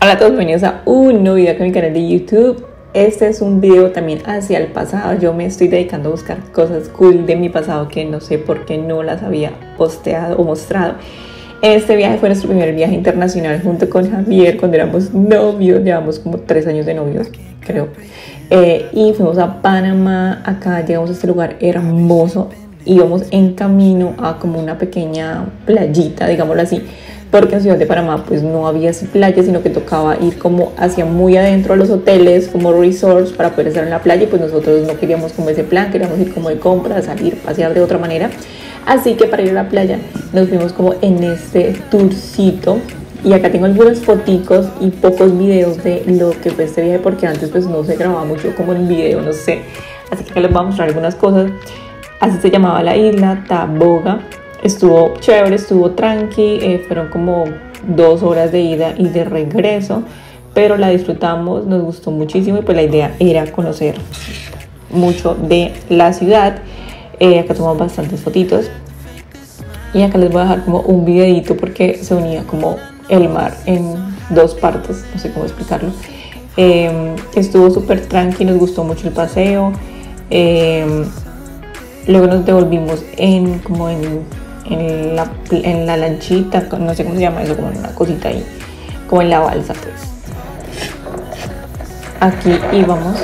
Hola a todos, bienvenidos a un nuevo video acá en mi canal de YouTube. Este es un video también hacia el pasado. Yo me estoy dedicando a buscar cosas cool de mi pasado que no sé por qué no las había posteado o mostrado. Este viaje fue nuestro primer viaje internacional junto con Javier cuando éramos novios. Llevamos como 3 años de novios, creo. Y fuimos a Panamá. Acá llegamos a este lugar hermoso. Íbamos en camino a como una pequeña playita, digámoslo así, porque en Ciudad de Panamá pues no había así playa, sino que tocaba ir como hacia muy adentro a los hoteles, como resorts, para poder estar en la playa. Y pues nosotros no queríamos como ese plan, queríamos ir como de compras, salir, pasear de otra manera. Así que para ir a la playa nos fuimos como en este tourcito. Y acá tengo algunas foticos y pocos videos de lo que fue este viaje, porque antes pues no se grababa mucho como en video, no sé. Así que acá les voy a mostrar algunas cosas. Así se llamaba la isla, Taboga. Estuvo chévere, estuvo tranqui, fueron como 2 horas de ida y de regreso, pero la disfrutamos, nos gustó muchísimo y pues la idea era conocer mucho de la ciudad. Acá tomamos bastantes fotitos y acá les voy a dejar como un videito porque se unía como el mar en 2 partes, no sé cómo explicarlo. Estuvo súper tranqui, nos gustó mucho el paseo. Luego nos devolvimos en la lanchita, no sé cómo se llama eso, como en una cosita ahí, como en la balsa pues. Aquí íbamos.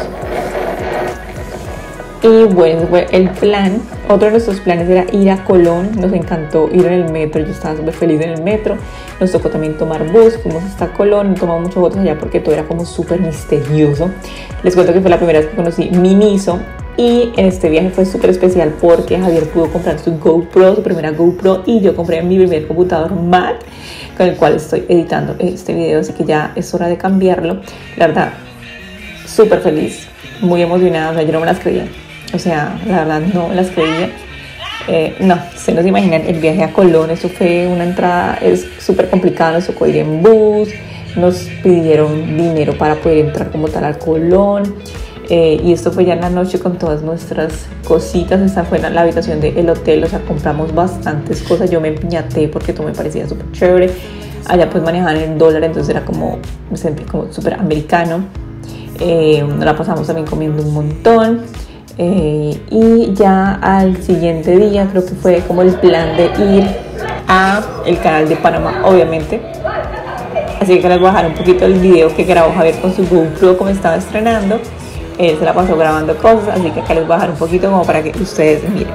Y bueno, fue el plan. Otro de nuestros planes era ir a Colón. Nos encantó ir en el metro, yo estaba súper feliz en el metro. Nos tocó también tomar bus, fuimos hasta Colón, tomamos muchas fotos allá porque todo era como súper misterioso. Les cuento que fue la primera vez que conocí Miniso. Y en este viaje fue súper especial porque Javier pudo comprar su GoPro, su primera GoPro, y yo compré mi primer computador Mac con el cual estoy editando este video, así que ya es hora de cambiarlo. La verdad, súper feliz, muy emocionada, o sea, yo no me las creía, o sea, la verdad no me las creía. No, se nos imaginan el viaje a Colón, eso fue una entrada, es súper complicada, nos tocó ir en bus, nos pidieron dinero para poder entrar como tal al Colón. Y esto fue ya en la noche con todas nuestras cositas. Esta fue la habitación del hotel, o sea, compramos bastantes cosas. Yo me empiñaté porque todo me parecía súper chévere. Allá pues manejaban el dólar, entonces era como, me sentí como súper americano. La pasamos también comiendo un montón. Y ya al siguiente día creo que fue como el plan de ir a el canal de Panamá, obviamente. Así que les voy a dejar un poquito el video que grabó Javier con su GoPro como estaba estrenando. Él se la pasó grabando cosas, así que acá les voy a dejar un poquito como para que ustedes miren.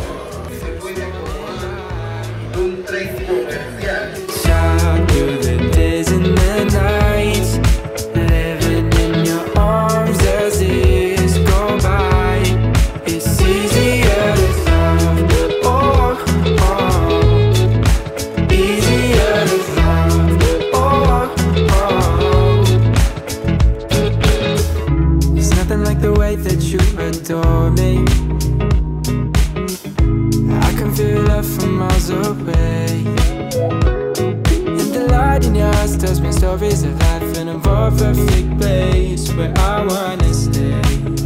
Tells me stories of life in a more perfect place where I wanna stay.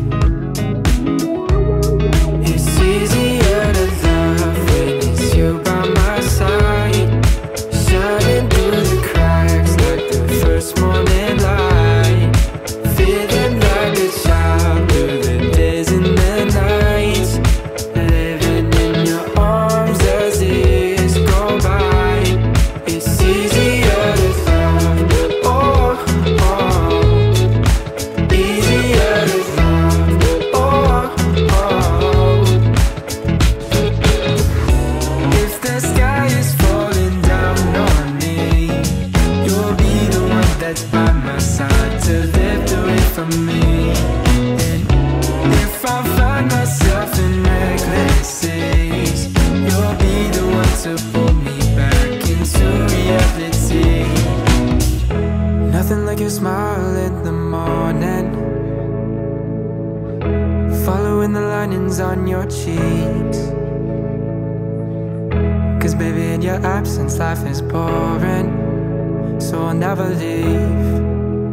It's easier to love when it's you by my side, shining through the cracks like the first morning light, feeling like a child through the days and the nights, living in your arms as years go by. It's easier to your smile in the morning, following the linings on your cheeks. Cause baby in your absence life is boring, so I'll never leave.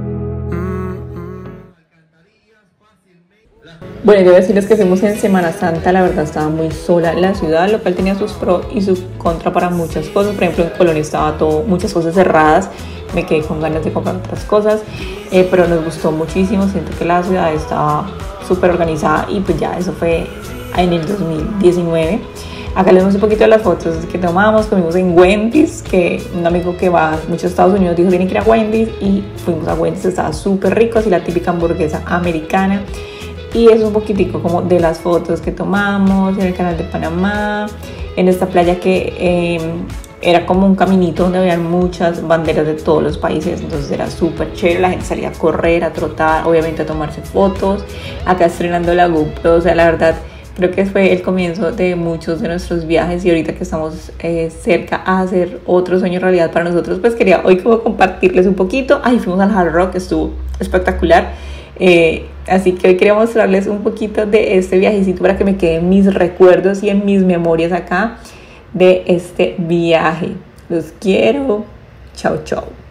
Bueno, quiero decirles que fuimos en Semana Santa, la verdad estaba muy sola la ciudad, lo cual tenía sus pros y sus contras para muchas cosas. Por ejemplo, en Colonia estaba todo, muchas cosas cerradas, me quedé con ganas de comprar otras cosas, pero nos gustó muchísimo. Siento que la ciudad estaba súper organizada y pues ya eso fue en el 2019. Acá les muestro un poquito de las fotos que tomamos. Comimos en Wendy's, que un amigo que va mucho a Estados Unidos dijo tienen que ir a Wendy's, y fuimos a Wendy's. Estaba súper rico, así la típica hamburguesa americana. Y es un poquitico como de las fotos que tomamos en el canal de Panamá, en esta playa que era como un caminito donde habían muchas banderas de todos los países, entonces era súper chévere. La gente salía a correr, a trotar, obviamente a tomarse fotos. Acá estrenando la GoPro, o sea, la verdad creo que fue el comienzo de muchos de nuestros viajes, y ahorita que estamos cerca a hacer otro sueño realidad para nosotros, pues quería hoy como compartirles un poquito. Ahí fuimos al Hard Rock, estuvo espectacular. Así que hoy quería mostrarles un poquito de este viajecito para que me queden mis recuerdos y en mis memorias acá de este viaje. Los quiero. Chao, chao.